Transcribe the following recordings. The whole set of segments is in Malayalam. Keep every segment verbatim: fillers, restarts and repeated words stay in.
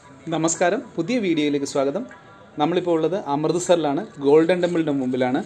നമസ്കാരം, പുതിയ വീഡിയോയിലേക്ക് സ്വാഗതം. നമ്മളിപ്പോൾ ഉള്ളത് അമൃത്സറിലാണ്, ഗോൾഡൻ ടെമ്പിളിൻ്റെ മുമ്പിലാണ്.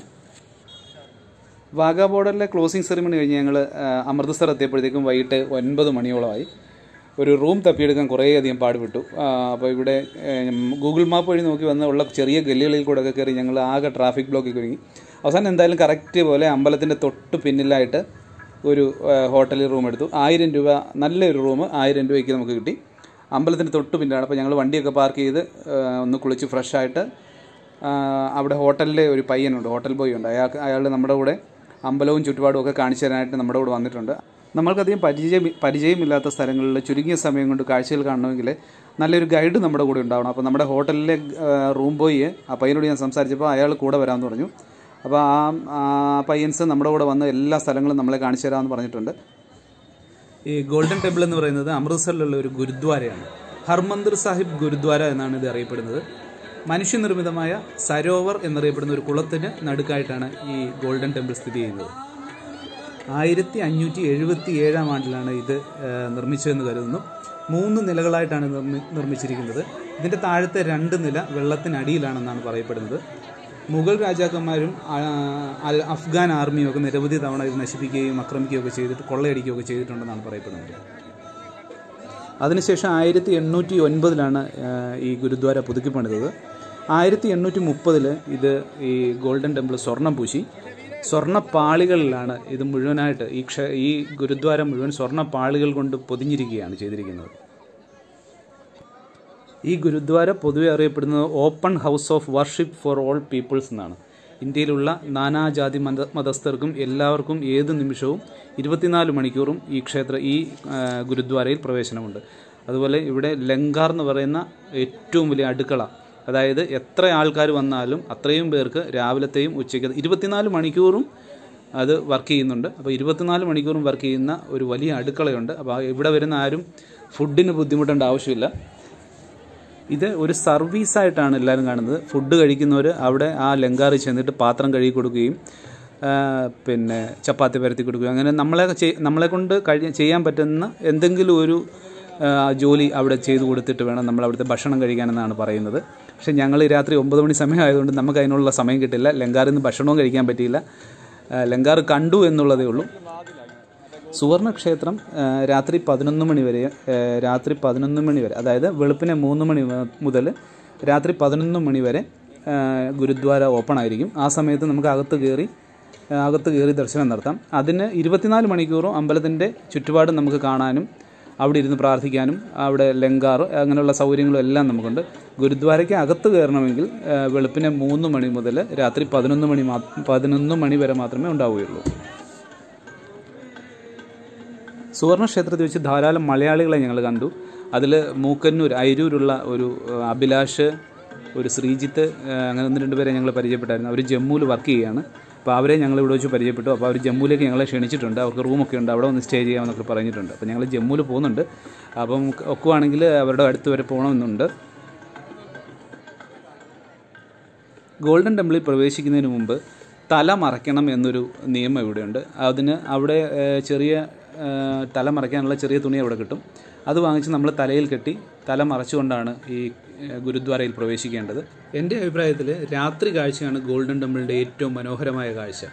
വാഗാ ബോർഡറിലെ ക്ലോസിംഗ് സെറിമണി കഴിഞ്ഞ് ഞങ്ങൾ അമൃത്സർ എത്തിയപ്പോഴത്തേക്കും വൈകിട്ട് ഒൻപത് മണിയോളമായി. ഒരു റൂം തപ്പിയെടുക്കാൻ കുറേയധികം പാടുപെട്ടു. അപ്പോൾ ഇവിടെ ഗൂഗിൾ മാപ്പ് വഴി നോക്കി വന്ന ഉള്ള ചെറിയ ഗല്ലികളിൽ കൂടെ ഒക്കെ കയറി ഞങ്ങൾ ആകെ ട്രാഫിക് ബ്ലോക്കിൽ ഒരുങ്ങി. അവസാനം എന്തായാലും കറക്റ്റ് പോലെ അമ്പലത്തിൻ്റെ തൊട്ട് പിന്നിലായിട്ട് ഒരു ഹോട്ടലിൽ റൂം എടുത്തു. ആയിരം രൂപ നല്ലൊരു റൂം ആയിരം രൂപയ്ക്ക് നമുക്ക് കിട്ടി. അമ്പലത്തിൻ്റെ തൊട്ട് പിന്നിലാണ്. അപ്പോൾ ഞങ്ങൾ വണ്ടിയൊക്കെ പാർക്ക് ചെയ്ത് ഒന്ന് കുളിച്ച് ഫ്രഷായിട്ട് അവിടെ ഹോട്ടലിലെ ഒരു പയ്യനുണ്ട്, ഹോട്ടൽ ബോയ് ഉണ്ട്. അയാൾക്ക് അയാൾ നമ്മുടെ കൂടെ അമ്പലവും ചുറ്റുപാടും ഒക്കെ കാണിച്ചു തരാനായിട്ട് നമ്മുടെ കൂടെ വന്നിട്ടുണ്ട്. നമ്മൾക്കധികം പരിചയം പരിചയമില്ലാത്ത സ്ഥലങ്ങളിൽ ചുരുങ്ങിയ സമയം കൊണ്ട് കാഴ്ചകൾ കാണണമെങ്കിൽ നല്ലൊരു ഗൈഡ് നമ്മുടെ കൂടെ ഉണ്ടാവണം. അപ്പോൾ നമ്മുടെ ഹോട്ടലിലെ റൂം ബോയ് ആ പയ്യനോട് ഞാൻ സംസാരിച്ചപ്പോൾ അയാൾ കൂടെ വരാമെന്ന് പറഞ്ഞു. അപ്പോൾ ആ പയ്യൻസ് നമ്മുടെ കൂടെ വന്ന് എല്ലാ സ്ഥലങ്ങളും നമ്മളെ കാണിച്ചു തരാമെന്ന് പറഞ്ഞിട്ടുണ്ട്. ഈ ഗോൾഡൻ ടെമ്പിൾ എന്ന് പറയുന്നത് അമൃത്സറിലുള്ള ഒരു ഗുരുദ്വാരയാണ്. ഹർമന്ദിർ സാഹിബ് ഗുരുദ്വാര എന്നാണ് ഇത് അറിയപ്പെടുന്നത്. മനുഷ്യനിർമ്മിതമായ സരോവർ എന്നറിയപ്പെടുന്ന ഒരു കുളത്തിന് നടുക്കായിട്ടാണ് ഈ ഗോൾഡൻ ടെമ്പിൾ സ്ഥിതി ചെയ്യുന്നത്. ആയിരത്തി അഞ്ഞൂറ്റി എഴുപത്തി ഏഴാം ആണ്ടിലാണ് ഇത് നിർമ്മിച്ചതെന്ന് കരുതുന്നു. മൂന്ന് നിലകളായിട്ടാണ് നിർമ്മി നിർമ്മിച്ചിരിക്കുന്നത്. ഇതിൻ്റെ താഴത്തെ രണ്ട് നില വെള്ളത്തിനടിയിലാണെന്നാണ് പറയപ്പെടുന്നത്. മുഗൾ രാജാക്കന്മാരും അഫ്ഗാൻ ആർമിയും ഒക്കെ നിരവധി തവണ ഇത് നശിപ്പിക്കുകയും ആക്രമിക്കുകയൊക്കെ ചെയ്തിട്ട് കൊള്ളയടിക്കുകയൊക്കെ ചെയ്തിട്ടുണ്ടെന്നാണ് പറയപ്പെടുന്നത്. അതിനുശേഷം ആയിരത്തി എണ്ണൂറ്റി ഒൻപതിലാണ് ഈ ഗുരുദ്വാര പുതുക്കി പണിതത്. ആയിരത്തി എണ്ണൂറ്റി മുപ്പതിൽ ഇത് ഈ ഗോൾഡൻ ടെമ്പിൾ സ്വർണ്ണം പൂശി. സ്വർണ്ണപ്പാളികളിലാണ് ഇത് മുഴുവനായിട്ട് ഈ ക്ഷ ഈ ഗുരുദ്വാരം മുഴുവൻ സ്വർണ്ണപ്പാളികൾ കൊണ്ട് പൊതിഞ്ഞിരിക്കുകയാണ് ചെയ്തിരിക്കുന്നത്. ഈ ഗുരുദ്വാര പൊതുവെ അറിയപ്പെടുന്നത് open house of worship for all peoples എന്നാണ്. ഇന്ത്യയിലുള്ള നാനാജാതി മത മതസ്ഥർക്കും എല്ലാവർക്കും ഏത് നിമിഷവും ഇരുപത്തിനാല് മണിക്കൂറും ഈ ക്ഷേത്ര ഈ ഗുരുദ്വാരയിൽ പ്രവേശനമുണ്ട്. അതുപോലെ ഇവിടെ ലങ്കാർ എന്ന് പറയുന്ന ഏറ്റവും വലിയ അടുക്കള, അതായത് എത്ര ആൾക്കാർ വന്നാലും അത്രയും പേർക്ക് രാവിലത്തെയും ഉച്ചയ്ക്ക് ഇരുപത്തിനാല് മണിക്കൂറും അത് വർക്ക് ചെയ്യുന്നുണ്ട്. അപ്പോൾ ഇരുപത്തിനാല് മണിക്കൂറും വർക്ക് ചെയ്യുന്ന ഒരു വലിയ അടുക്കളയുണ്ട്. അപ്പോൾ ഇവിടെ വരുന്ന ആരും ഫുഡിന് ബുദ്ധിമുട്ടേണ്ട ആവശ്യമില്ല. ഇത് ഒരു സർവീസായിട്ടാണ് എല്ലാവരും കാണുന്നത്. ഫുഡ് കഴിക്കുന്നവർ അവിടെ ആ ലങ്കാറിൽ ചെന്നിട്ട് പാത്രം കഴുകി കൊടുക്കുകയും പിന്നെ ചപ്പാത്തി പരത്തി കൊടുക്കുകയും അങ്ങനെ നമ്മളെ നമ്മളെ കൊണ്ട് കഴി ചെയ്യാൻ പറ്റുന്ന എന്തെങ്കിലും ഒരു ജോലി അവിടെ ചെയ്തു കൊടുത്തിട്ട് വേണം നമ്മൾ അവിടുത്തെ ഭക്ഷണം കഴിക്കാനെന്നാണ് പറയുന്നത്. പക്ഷേ ഞങ്ങൾ രാത്രി ഒമ്പത് മണി സമയം ആയതുകൊണ്ട് നമുക്ക് അതിനുള്ള സമയം കിട്ടില്ല. ലങ്കാറിൽ നിന്ന് ഭക്ഷണവും കഴിക്കാൻ പറ്റിയില്ല. ലങ്കാർ കണ്ടു എന്നുള്ളതേ ഉള്ളൂ. സുവർണക്ഷേത്രം രാത്രി പതിനൊന്ന് മണി വരെ രാത്രി പതിനൊന്ന് മണി വരെ അതായത് വെളുപ്പിനെ മൂന്ന് മണി മുതൽ രാത്രി പതിനൊന്ന് മണി വരെ ഗുരുദ്വാര ഓപ്പൺ ആയിരിക്കും. ആ സമയത്ത് നമുക്ക് അകത്ത് കയറി അകത്ത് കയറി ദർശനം നടത്താം. അതിന് ഇരുപത്തിനാല് മണിക്കൂറും അമ്പലത്തിൻ്റെ ചുറ്റുപാടും നമുക്ക് കാണാനും അവിടെ ഇരുന്ന് പ്രാർത്ഥിക്കാനും അവിടെ ലങ്കാർ അങ്ങനെയുള്ള സൗകര്യങ്ങളും എല്ലാം നമുക്കുണ്ട്. ഗുരുദ്വാരയ്ക്ക് അകത്ത് കയറണമെങ്കിൽ വെളുപ്പിനെ മൂന്ന് മണി മുതൽ രാത്രി പതിനൊന്ന് മണി മാ പതിനൊന്ന് മണി വരെ മാത്രമേ ഉണ്ടാവുകയുള്ളൂ. സുവർണക്ഷേത്രത്തിൽ വെച്ച് ധാരാളം മലയാളികളെ ഞങ്ങൾ കണ്ടു. അതിൽ മൂക്കന്നൂർ അയിരൂരുള്ള ഒരു അഭിലാഷ്, ഒരു ശ്രീജിത്ത്, അങ്ങനെ ഒന്ന് രണ്ട് പേരെ ഞങ്ങൾ പരിചയപ്പെട്ടായിരുന്നു. അവർ ജമ്മുവിൽ വർക്ക് ചെയ്യുകയാണ്. അപ്പോൾ അവരെ ഞങ്ങൾ ഇവിടെ വെച്ച് പരിചയപ്പെട്ടു. അപ്പോൾ അവർ ജമ്മുവിലേക്ക് ഞങ്ങളെ ക്ഷണിച്ചിട്ടുണ്ട്. അവർക്ക് റൂമൊക്കെ ഉണ്ട്, അവിടെ ഒന്ന് സ്റ്റേ ചെയ്യാമെന്നൊക്കെ പറഞ്ഞിട്ടുണ്ട്. അപ്പോൾ ഞങ്ങൾ ജമ്മുവിൽ പോകുന്നുണ്ട്. അപ്പം ഒക്കുവാണെങ്കിൽ അവരുടെ അടുത്ത് വരെ പോകണമെന്നുണ്ട്. ഗോൾഡൻ ടെമ്പിളിൽ പ്രവേശിക്കുന്നതിന് മുമ്പ് തല മറയ്ക്കണം എന്നൊരു നിയമം ഇവിടെയുണ്ട്. അതിന് അവിടെ ചെറിയ തല മറയ്ക്കാനുള്ള ചെറിയ തുണി അവിടെ കിട്ടും. അത് വാങ്ങിച്ച് നമ്മൾ തലയിൽ കെട്ടി തല മറച്ചുകൊണ്ടാണ് ഈ ഗുരുദ്വാരയിൽ പ്രവേശിക്കേണ്ടത്. എൻ്റെ അഭിപ്രായത്തിൽ രാത്രി കാഴ്ചയാണ് ഗോൾഡൻ ടെമ്പിളിൻ്റെ ഏറ്റവും മനോഹരമായ കാഴ്ച.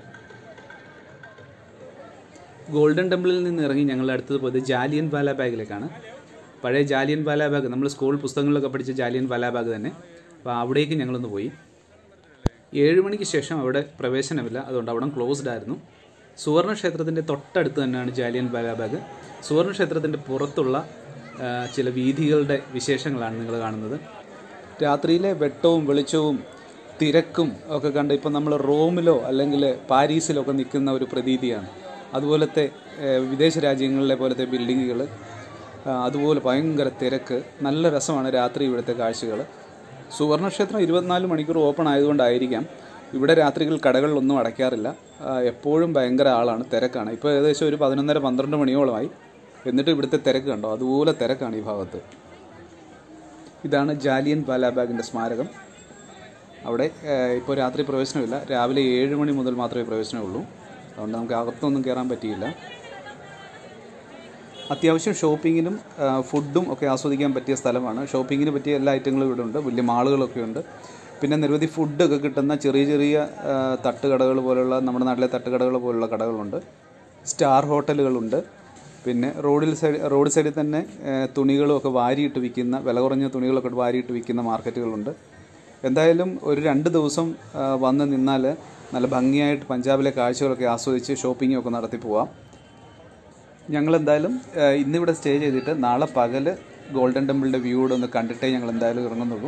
ഗോൾഡൻ ടെമ്പിളിൽ നിന്ന് ഇറങ്ങി ഞങ്ങൾ അടുത്തത് പോയത് ജാലിയൻ വാലാ ബാഗിലേക്കാണ്. പഴയ ജാലിയൻ വാലാ ബാഗ്, നമ്മൾ സ്കൂൾ പുസ്തകങ്ങളിലൊക്കെ പഠിച്ച ജാലിയൻ വാലാ ബാഗ് തന്നെ. അപ്പോൾ അവിടേക്ക് ഞങ്ങളൊന്ന് പോയി. ഏഴ് മണിക്ക് ശേഷം അവിടെ പ്രവേശനമില്ല, അതുകൊണ്ട് അവിടെ ക്ലോസ്ഡ് ആയിരുന്നു. സുവർണക്ഷേത്രത്തിൻ്റെ തൊട്ടടുത്ത് തന്നെയാണ് ജാലിയൻ വാലാ ബാഗ്. സുവർണക്ഷേത്രത്തിൻ്റെ പുറത്തുള്ള ചില വീഥികളുടെ വിശേഷങ്ങളാണ് നിങ്ങൾ കാണുന്നത്. രാത്രിയിലെ വെട്ടവും വെളിച്ചവും തിരക്കും ഒക്കെ കണ്ട് ഇപ്പം നമ്മൾ റോമിലോ അല്ലെങ്കിൽ പാരീസിലോ ഒക്കെ നിൽക്കുന്ന ഒരു പ്രതീതിയാണ്. അതുപോലത്തെ വിദേശ രാജ്യങ്ങളിലെ പോലത്തെ ബിൽഡിങ്ങുകൾ, അതുപോലെ ഭയങ്കര തിരക്ക്, നല്ല രസമാണ് രാത്രി ഇവിടുത്തെ കാഴ്ചകൾ. സുവർണക്ഷേത്രം ഇരുപത്തിനാല് മണിക്കൂർ ഓപ്പൺ ആയതുകൊണ്ടായിരിക്കാം ഇവിടെ രാത്രികൾ കടകളിലൊന്നും അടയ്ക്കാറില്ല. എപ്പോഴും ഭയങ്കര ആളാണ്, തിരക്കാണ്. ഇപ്പോൾ ഏകദേശം ഒരു പതിനൊന്നര പന്ത്രണ്ട് മണിയോളമായി. എന്നിട്ട് ഇവിടുത്തെ തിരക്ക് കണ്ടോ, അതുപോലെ തിരക്കാണ് ഈ ഭാഗത്ത്. ഇതാണ് ജാലിയൻ വാലാ ബാഗിൻ്റെ സ്മാരകം. അവിടെ ഇപ്പോൾ രാത്രി പ്രവേശനമില്ല, രാവിലെ ഏഴ് മണി മുതൽ മാത്രമേ പ്രവേശനമുള്ളൂ. അതുകൊണ്ട് നമുക്ക് അകത്തൊന്നും കയറാൻ പറ്റിയില്ല. അത്യാവശ്യം ഷോപ്പിങ്ങിനും ഫുഡും ഒക്കെ ആസ്വദിക്കാൻ പറ്റിയ സ്ഥലമാണ്. ഷോപ്പിങ്ങിന് പറ്റിയ എല്ലാ ഐറ്റങ്ങളും ഇവിടെ ഉണ്ട്. വലിയ മാളുകളൊക്കെ ഉണ്ട്. പിന്നെ നിരവധി ഫുഡൊക്കെ കിട്ടുന്ന ചെറിയ ചെറിയ തട്ടുകടകൾ പോലുള്ള, നമ്മുടെ നാട്ടിലെ തട്ടുകടകൾ പോലുള്ള കടകളുണ്ട്. സ്റ്റാർ ഹോട്ടലുകളുണ്ട്. പിന്നെ റോഡിൽ സൈഡ് റോഡ് സൈഡിൽ തന്നെ തുണികളും ഒക്കെ വാരിയിട്ട് വിൽക്കുന്ന, വില കുറഞ്ഞ തുണികളൊക്കെ വാരിയിട്ട് വിൽക്കുന്ന മാർക്കറ്റുകളുണ്ട്. എന്തായാലും ഒരു രണ്ട് ദിവസം വന്ന് നിന്നാൽ നല്ല ഭംഗിയായിട്ട് പഞ്ചാബിലെ കാഴ്ചകളൊക്കെ ആസ്വദിച്ച് ഷോപ്പിംഗ് ഒക്കെ നടത്തി പോവാം. ഞങ്ങളെന്തായാലും ഇന്നിവിടെ സ്റ്റേ ചെയ്തിട്ട് നാളെ പകൽ ഗോൾഡൻ ടെമ്പിളിൻ്റെ വ്യൂ കൂടെ ഒന്ന് കണ്ടിട്ടേ ഞങ്ങൾ എന്തായാലും ഇറങ്ങുന്നുള്ളൂ.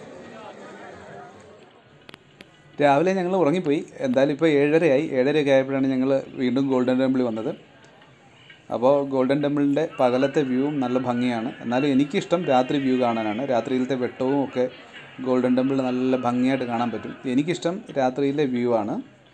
രാവിലെ ഞങ്ങൾ ഉറങ്ങിപ്പോയി. എന്തായാലും ഇപ്പോൾ ഏഴരയായി. ഏഴരയൊക്കെ ആയപ്പോഴാണ് ഞങ്ങൾ വീണ്ടും ഗോൾഡൻ ടെമ്പിളിൽ വന്നത്. അപ്പോൾ ഗോൾഡൻ ടെമ്പിളിൻ്റെ പകലത്തെ വ്യൂവും നല്ല ഭംഗിയാണ്. എന്നാലും എനിക്കിഷ്ടം രാത്രി വ്യൂ കാണാനാണ്. രാത്രിയിലത്തെ വെട്ടവും ഒക്കെ ഗോൾഡൻ ടെമ്പിൾ നല്ല ഭംഗിയായിട്ട് കാണാൻ പറ്റും. എനിക്കിഷ്ടം രാത്രിയിലെ വ്യൂ ആണ്.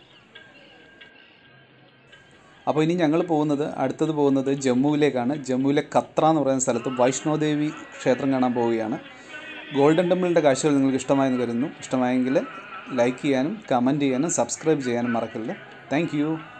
അപ്പോൾ ഇനി ഞങ്ങൾ പോകുന്നത് അടുത്തത് പോകുന്നത് ജമ്മുവിലേക്കാണ്. ജമ്മുവിലെ കത്ര എന്ന് പറയുന്ന സ്ഥലത്ത് വൈഷ്ണോദേവി ക്ഷേത്രം കാണാൻ പോവുകയാണ്. ഗോൾഡൻ ടെമ്പിളിൻ്റെ കാഴ്ചകൾ നിങ്ങൾക്ക് ഇഷ്ടമായെന്ന് കരുതുന്നു. ഇഷ്ടമായെങ്കിൽ ലൈക്ക് ചെയ്യാനും കമൻറ്റ് ചെയ്യാനും സബ്സ്ക്രൈബ് ചെയ്യാനും മറക്കരുത്. താങ്ക്